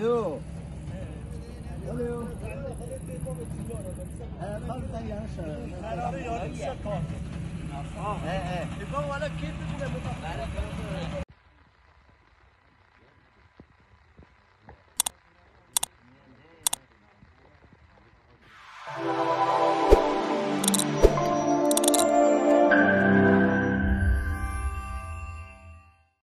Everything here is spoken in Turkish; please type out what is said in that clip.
哟，有没有？他是在养蛇。哎，你帮我来开这个门吧。来了。